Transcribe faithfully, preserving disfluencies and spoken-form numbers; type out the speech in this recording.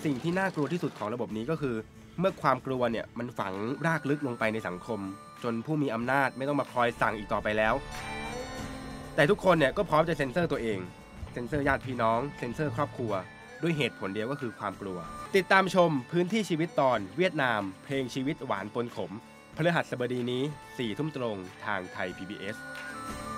สิ่งที่น่ากลัวที่สุดของระบบนี้ก็คือเมื่อความกลัวเนี่ยมันฝังรากลึกลงไปในสังคมจนผู้มีอำนาจไม่ต้องมาคอยสั่งอีกต่อไปแล้วแต่ทุกคนเนี่ยก็พร้อมจะเซ็นเซอร์ตัวเองเซ็นเซอร์ญาติพี่น้องเซ็นเซอร์ครอบครัวด้วยเหตุผลเดียวก็คือความกลัวติดตามชมพื้นที่ชีวิตตอนเวียดนามเพลงชีวิตหวานปนขมพฤหัสบดีนี้สี่ทุ่มตรงทางไทย พี บี เอส